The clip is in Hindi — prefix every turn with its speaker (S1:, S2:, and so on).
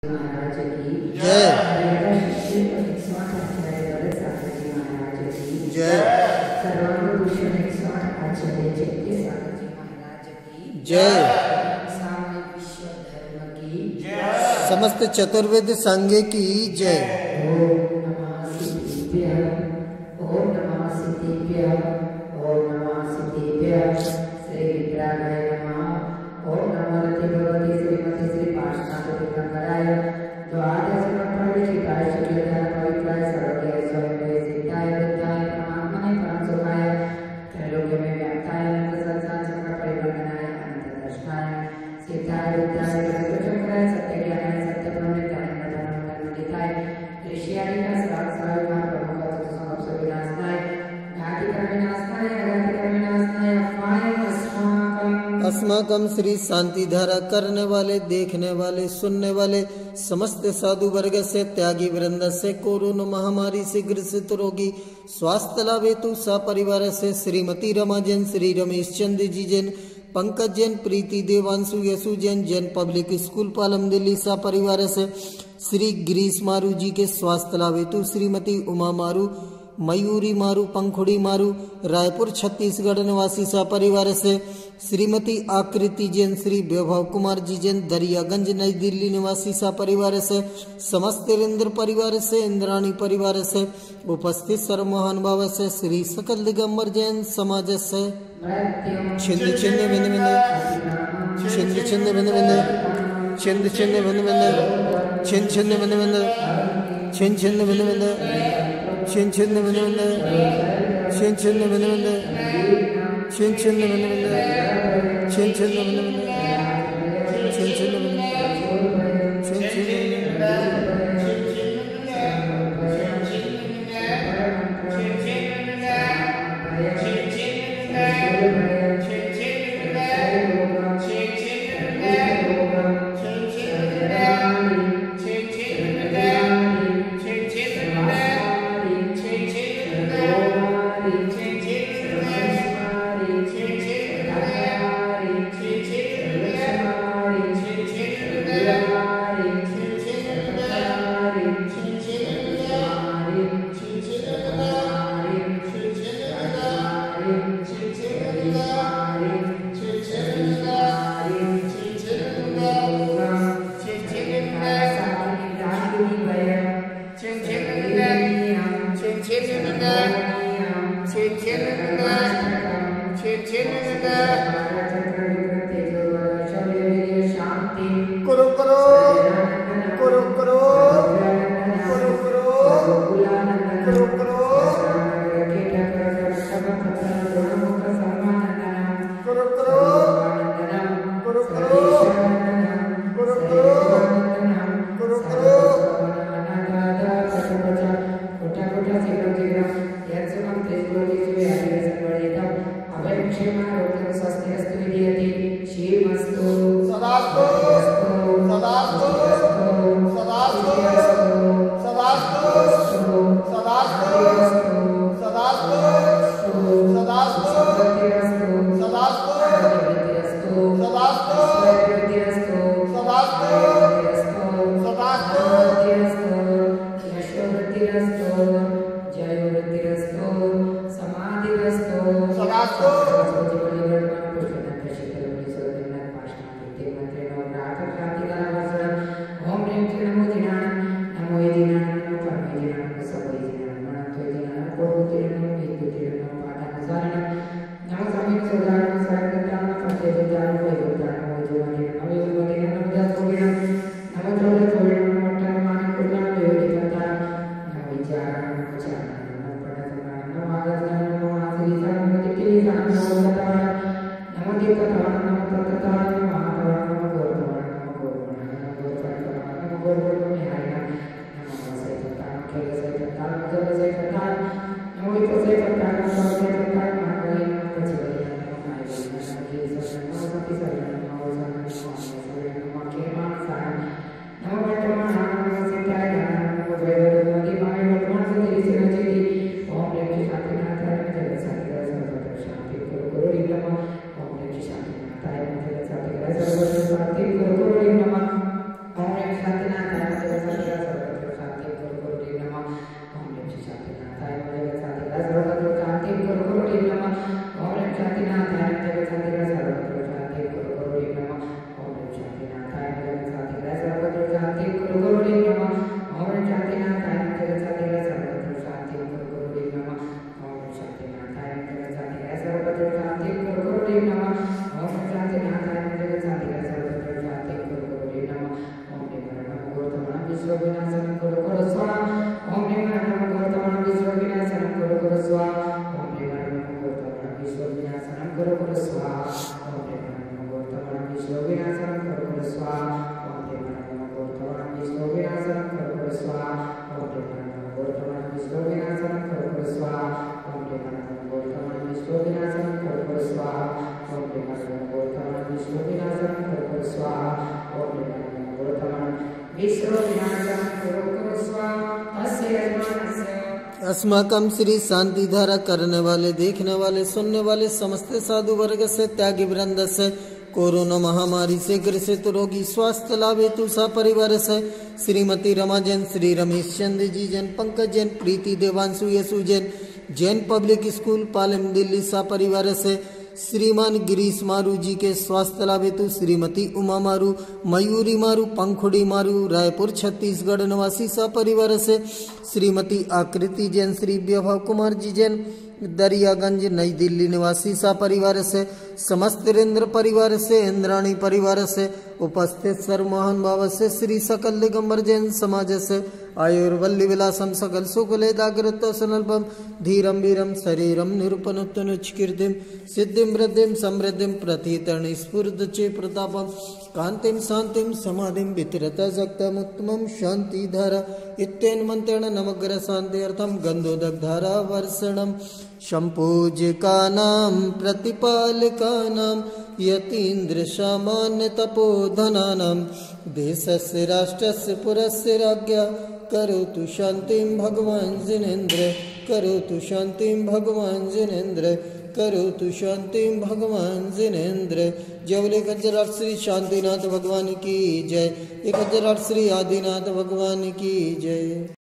S1: महाराज की
S2: जय। जय।
S1: सर्वांगभूषण 108 आचार्य जय सागर जी महाराज की
S2: जय।
S1: सामूहिक विश्व धर्म की
S2: जय। समस्त चतुर्वेद संघ की जय।
S1: ओम नमः सिद्धिभ्यः, ओम नमः सिद्धिभ्यः, ओम नमः सिद्धिभ्यः। श्री विद्यागणे नमः। ओम नमो रति भगवती श्रीमती श्री पार्श्वनाथ तीर्थंकराय द्वादश प्रवृत्तिकाय शुक्लधारा पवित्राय सर्वज्ञाय स्वयं सिद्धाय बुद्धाय परमात्मने परम सुखाय त्रैलोक्य में व्याप्ताय अनंत संसार चक्र परिवर्तनाय अनंत दर्शनाय सिद्धाय बुद्धाय चक्राय सत्य ज्ञानाय सत्य प्रवृत्ताय धर्मनिताय ऋषियादि का साक्षात प्रमुख तत्व विनाशनाय घाति कर विनाशनाय अघाति कर विनाशनाय अफवाय
S2: अस्माकम श्री शांति धारा करने वाले, देखने वाले, सुनने वाले समस्त साधु वर्ग से, त्यागी वृंद से, कोरोना महामारी से ग्रसित रोगी स्वास्थ्य लाभ हेतु सपरिवार से श्रीमती रमा जैन, श्री रमेश चंद्र जी जैन, पंकज जैन, प्रीति देवांशु यशु जैन, जैन पब्लिक स्कूल पालम दिल्ली सपरिवार से श्री गिरीश मारू जी के स्वास्थ्य लाभ हेतु श्रीमती उमा मारू, मयूरी मारू, पंखुड़ी मारू रायपुर छत्तीसगढ़ निवासी सपरिवार से श्रीमती आकृति जैन, श्री वैभव कुमार जी जैन, दरियागंज नई दिल्ली निवासी सपरिवार से समस्त इंद्र परिवार से, इंद्राणी परिवार से उपस्थित सर्व महानुभाव से श्री सकल दिगंबर जैन समाज से छिंद छिंद बिंद बिंद छिंद छिंद बिंद बिंद छिंद छिंद बिंद बिंद छिंद छिंद बिंद बिंद छिंद छिंद बिंद बिंद छिन छिन बिंद बिंद छिन छिन बिंद बिंद छिन छिन बिंद बिंद छिन छिन बिंद बिंद छिन छिन बिंद बिंद छिन छिन
S1: विश्रो विनाशं कुरु कुरुस्व अस्य यजमानस्य।
S2: अस्माकं श्री शांति धारा करने वाले, देखने वाले, सुनने वाले समस्त साधु वर्ग से, त्यागी वृंद से, कोरोना महामारी से ग्रसित रोगी स्वास्थ्य लाभ हेतु परिवार से श्रीमती रमा जैन, श्री रमेश चंद्र जी जैन, पंकज जैन, प्रीति देवांशु यशु जैन, जैन पब्लिक स्कूल पालम दिल्ली परिवार से श्रीमान गिरीश मारू जी के स्वास्थ्य लाभ हेतु श्रीमती उमा मारू, मयूरी मारू, पंखुड़ी मारू, रायपुर छत्तीसगढ़ निवासी परिवार से श्रीमती आकृति जैन, श्री व्यभव कुमार जी जैन, दरियागंज नई दिल्ली निवासी परिवार से समस्त इंद्र परिवार से, इंद्राणी परिवार से उपस्थित सर्वमोहन बाबा से, श्री सकल दिगंबर जैन समाज से आयुर्वल्ली विलासम सकल सुकुलेदाग्रत सनल्पम धीरम वीरम शरीरम निरूपणोत्तनुच्कीर्तिम सिद्धिम वृद्धिम समृद्धिम प्रथितर्णि स्फुरद चे प्रतापम कांतिम शांतिम समाधिम वितरत जक्तमुत्तमं शांतिधारा इत्येन मंत्रेण नमग्र शांत्यर्थम गंधोदकधारा वर्षणम शंपूजिकानां प्रतिपालकानां यतीन्द्र सामान्य तपोधनानां देशस्य राष्ट्रस्य पुरस्य राज्ञा करोतु शांतिं भगवान् जिनेन्द्र करोतु शांतिं भगवान् जिनेन्द्र करोतु शांतिं भगवान् जिनेन्द्र। जय बोले 1008 श्री शांतिनाथ भगवान की जय, 1008 श्री आदिनाथ भगवान की जय।